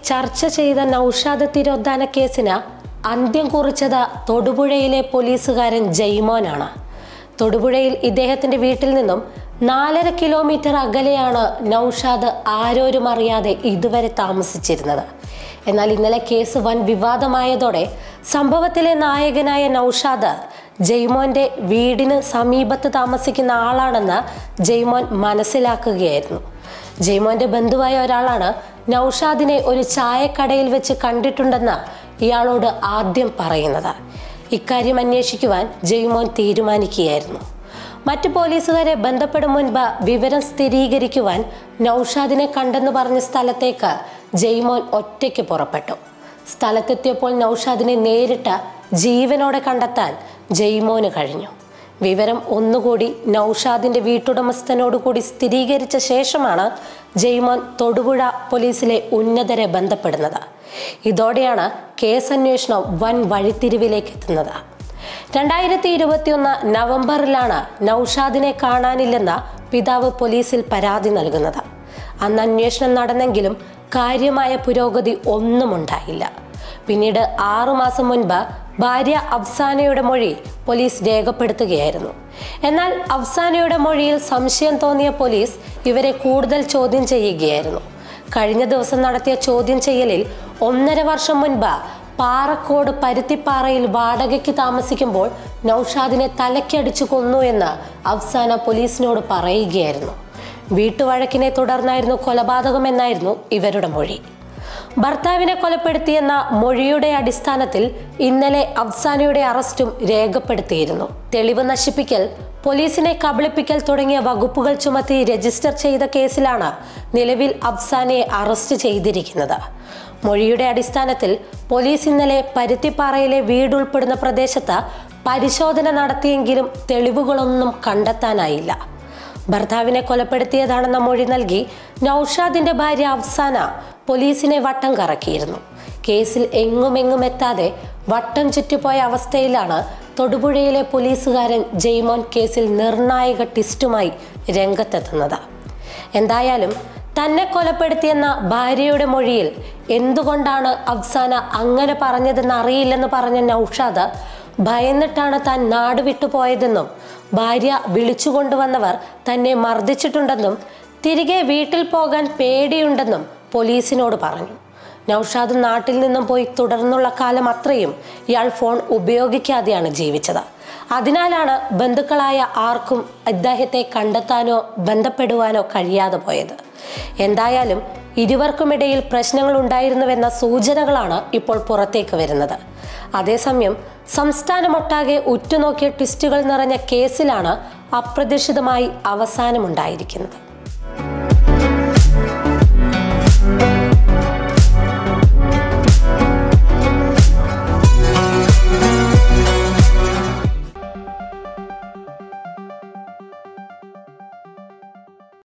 ചർച്ച ചെയ്ത നൌഷാദ് തിരോധാന കേസിന് അന്ത്യം കുറിച്ചത് തൊടുപുഴയിലെ പോലീസുകാരൻ ജയ്മോനാണ്. തൊടുപുഴയിൽ ഇദ്ദേഹത്തിന്റെ വീട്ടിൽ നിന്നും 4.5 കിലോമീറ്റർ അകലെയാണ് നൌഷാദ് ആരോരും അറിയാതെ ഇതുവരെ താമസിച്ചിരുന്നത്. എന്നാൽ ഇന്നലെ കേസ് വൻ വിവാദമായതോടെ സംഭവത്തിലെ നായകനായ നൌഷാദ് ജയ്മോന്റെ വീടിന് സമീപത്ത് താമസിക്കുന്ന ആളാണെന്ന് ജയ്മോൻ മനസ്സിലാക്കുകയായിരുന്നു. ജയ്മോന്റെ ബന്ധുവായ ഒരാളാണ് നൌഷാദിനെ ഒരു ചായക്കടയിൽ വെച്ച് കണ്ടിട്ടുണ്ടെന്ന് ഇയാളോട് ആദ്യം പറയുന്നത്. ഇക്കാര്യം അന്വേഷിക്കുവാൻ ജയ്മോൻ തീരുമാനിക്കുകയായിരുന്നു. മറ്റു പോലീസുകാരെ ബന്ധപ്പെടും മുൻപ് വിവരം സ്ഥിരീകരിക്കുവാൻ നൌഷാദിനെ കണ്ടെന്ന് പറഞ്ഞ സ്ഥലത്തേക്ക് ജയ്മോൻ ഒറ്റയ്ക്ക് പുറപ്പെട്ടു. സ്ഥലത്തെത്തിയപ്പോൾ നൌഷാദിനെ നേരിട്ട് ജീവനോടെ കണ്ടെത്താൻ ജയ്മോന് കഴിഞ്ഞു. വിവരം ഒന്നുകൂടി നൌഷാദിന്റെ വീട്ടുടമസ്ഥനോടുകൂടി സ്ഥിരീകരിച്ച ശേഷമാണ് ജയ്മോൻ തൊടുപുഴ പോലീസിലെ ഉന്നതരെ ബന്ധപ്പെടുന്നത്. ഇതോടെയാണ് കേസന്വേഷണം വൻ വഴിത്തിരിവിലേക്ക് എത്തുന്നത്. 2021 നവംബറിലാണ് നൌഷാദിനെ കാണാനില്ലെന്ന പിതാവ് പോലീസിൽ പരാതി നൽകുന്നത്. അന്ന് അന്വേഷണം നടന്നെങ്കിലും കാര്യമായ പുരോഗതി ഒന്നും ഉണ്ടായില്ല. പിന്നീട് 6 മാസം മുൻപ് ഭാര്യ അഫ്സാനയുടെ മൊഴി പോലീസ് രേഖപ്പെടുത്തുകയായിരുന്നു. എന്നാൽ അഫ്സാനയുടെ മൊഴിയിൽ സംശയം തോന്നിയ പോലീസ് ഇവരെ കൂടുതൽ ചോദ്യം ചെയ്യുകയായിരുന്നു. കഴിഞ്ഞ ദിവസം നടത്തിയ ചോദ്യം ചെയ്യലിൽ 1.5 വർഷം മുൻപ് പാറക്കോട് പരുത്തിപ്പാറയിൽ വാടകയ്ക്ക് താമസിക്കുമ്പോൾ നൌഷാദിനെ തലയ്ക്കടിച്ചു കൊന്നു എന്ന് അഫ്സാന പോലീസിനോട് പറയുകയായിരുന്നു. വീട്ടുവഴക്കിനെ തുടർന്നായിരുന്നു കൊലപാതകമെന്നായിരുന്നു ഇവരുടെ മൊഴി. ഭർത്താവിനെ കൊലപ്പെടുത്തിയെന്ന മൊഴിയുടെ അടിസ്ഥാനത്തിൽ ഇന്നലെ അഫ്സാനയുടെ അറസ്റ്റും രേഖപ്പെടുത്തിയിരുന്നു. തെളിവ് നശിപ്പിക്കൽ, പോലീസിനെ കബളിപ്പിക്കൽ തുടങ്ങിയ വകുപ്പുകൾ ചുമത്തി രജിസ്റ്റർ ചെയ്ത കേസിലാണ് നിലവിൽ അഫ്സാനയെ അറസ്റ്റ് ചെയ്തിരിക്കുന്നത്. മൊഴിയുടെ അടിസ്ഥാനത്തിൽ പോലീസ് ഇന്നലെ പരുത്തിപ്പാറയിലെ വീടുൾപ്പെടുന്ന പ്രദേശത്ത് പരിശോധന നടത്തിയെങ്കിലും തെളിവുകളൊന്നും കണ്ടെത്താനായില്ല. ഭർത്താവിനെ കൊലപ്പെടുത്തിയതാണെന്ന മൊഴി നൽകി നൌഷാദിന്റെ ഭാര്യ അഫ്സാന പോലീസിനെ വട്ടം കറക്കിയിരുന്നു. കേസിൽ എങ്ങുമെങ്ങും എത്താതെ വട്ടം ചുറ്റിപ്പോയ അവസ്ഥയിലാണ് തൊടുപുഴയിലെ പോലീസുകാരൻ ജയ്മോൻ കേസിൽ നിർണായക ട്വിസ്റ്റുമായി രംഗത്തെത്തുന്നത്. എന്തായാലും തന്നെ കൊലപ്പെടുത്തിയെന്ന ഭാര്യയുടെ മൊഴിയിൽ എന്തുകൊണ്ടാണ് അഫ്സാന അങ്ങനെ പറഞ്ഞതെന്ന് അറിയില്ലെന്ന് പറഞ്ഞ നൌഷാദ് ഭയന്നിട്ടാണ് താൻ നാട് വിട്ടുപോയതെന്നും ഭാര്യ വിളിച്ചുകൊണ്ടുവന്നവർ തന്നെ മർദ്ദിച്ചിട്ടുണ്ടെന്നും തിരികെ വീട്ടിൽ പോകാൻ പേടിയുണ്ടെന്നും പോലീസിനോട് പറഞ്ഞു. നൌഷാദ് നാട്ടിൽ നിന്നും പോയി തുടർന്നുള്ള കാലം അത്രയും ഇയാൾ ഫോൺ ഉപയോഗിക്കാതെയാണ് ജീവിച്ചത്. അതിനാലാണ് ബന്ധുക്കളായ ആർക്കും ഇദ്ദേഹത്തെ കണ്ടെത്താനോ ബന്ധപ്പെടുവാനോ കഴിയാതെ പോയത്. എന്തായാലും ഇരുവർക്കുമിടയിൽ പ്രശ്നങ്ങൾ ഉണ്ടായിരുന്നുവെന്ന സൂചനകളാണ് ഇപ്പോൾ പുറത്തേക്ക് വരുന്നത്. അതേസമയം സംസ്ഥാനമൊട്ടാകെ ഉറ്റുനോക്കിയ ട്വിസ്റ്റുകൾ നിറഞ്ഞ കേസിലാണ് അപ്രതീക്ഷിതമായി അവസാനമുണ്ടായിരിക്കുന്നത്.